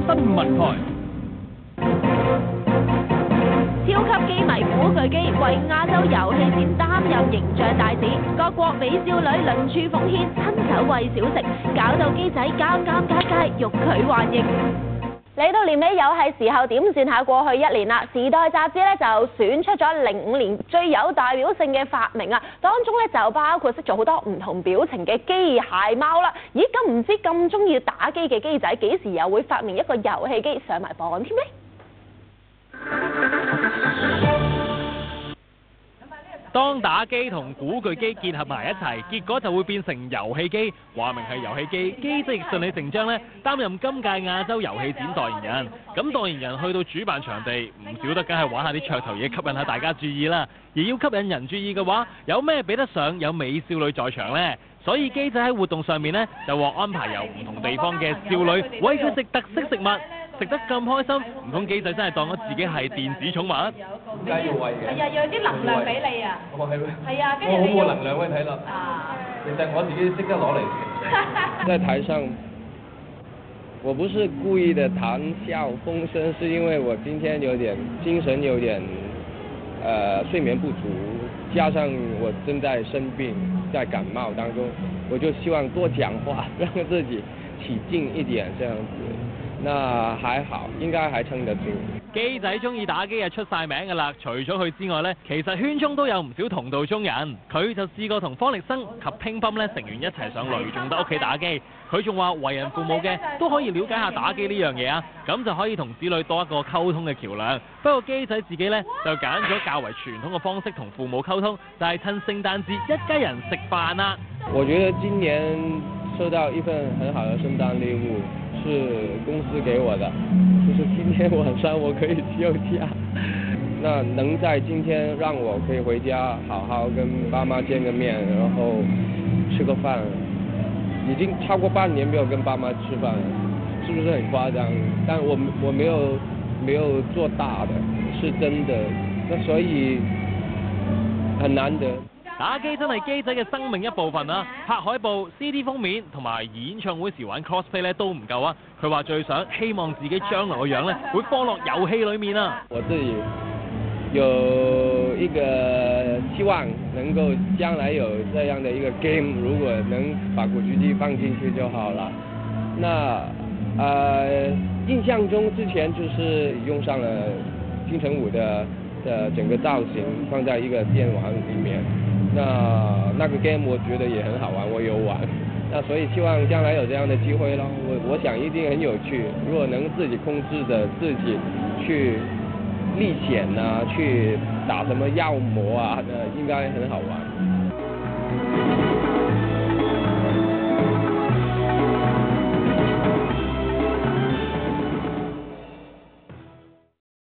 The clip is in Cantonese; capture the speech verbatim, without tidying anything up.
新聞台。 超級機迷古巨基為亞洲遊戲展擔任形象大使，各國美少女輪處奉獻，親手餵小食，搞到機仔尷尷尬尬，欲拒還迎。嚟到年尾又係時候點算下過去一年啦，《時代》雜誌咧就選出咗零五年最有代表性嘅發明啊，當中咧就包括識做好多唔同表情嘅機械貓啦。咦，咁唔知咁中意打機嘅機仔幾時又會發明一個遊戲機上埋榜添呢？ 當打機同古巨基結合埋一齊，結果就會變成遊戲機。話明係遊戲機，機仔亦順理成章咧擔任今屆亞洲遊戲展代言人。咁代言人去到主辦場地，唔少得梗係玩下啲噱頭嘢，吸引下大家注意啦。而要吸引人注意嘅話，有咩比得上有美少女在場呢？所以機仔喺活動上面呢，就獲安排由唔同地方嘅少女餵佢食特色食物。食得咁開心，唔通機仔真係當咗自己係電子寵物？ 點解要餵嘅？ 係啊，要有啲能量俾你啊！ 哦，係咩？ 係啊，跟住我好你要冇能量嘅睇落。 啊！ 其實我自己識得攞嚟食。 在台上，我不是故意的談笑風生，是因為我今天有點精神有點，呃，睡眠不足，加上我正在生病，在感冒當中，我就希望多講話，讓自己起勁一點，這樣子。那還好，應該還撐得住。 機仔中意打機啊，出晒名㗎啦！除咗佢之外呢，其實圈中都有唔少同道中人。佢就試過同方力申及乒乓咧成員一齊上雷仲德屋企打機。佢仲話為人父母嘅都可以了解下打機呢樣嘢啊，咁就可以同子女多一個溝通嘅橋梁。不過機仔自己呢，就揀咗較為傳統嘅方式同父母溝通，就係趁聖誕節一家人食飯啦。 我覺得今年收到一份很好的聖誕禮物。是公司給我的，就是今天晚上我可以休假，那能在今天讓我可以回家好好跟爸媽見個面，然後吃個飯，已經超過半年沒有跟爸媽吃飯了，是不是很誇張？但我我沒有沒有做大的，是真的，那所以很難得。 打機真係機仔嘅生命一部分啊！拍海報、C D 封面同埋演唱會時玩 cosplay 咧都唔夠啊！佢話最想希望自己將來個樣咧會放落遊戲裡面啊！ 我自己有一個希望能夠將來有這樣的一個 game， 如果能把古巨基放進去就好了。那呃印象中之前就是用上了金城武的的整個造型放在一個電玩裡面。那那個 game 我覺得也很好玩，我有玩，那所以希望將來有這樣的機會咯。我我想一定很有趣，如果能自己控制着自己去歷險啊，去打什麼妖魔啊，呃，應該很好玩。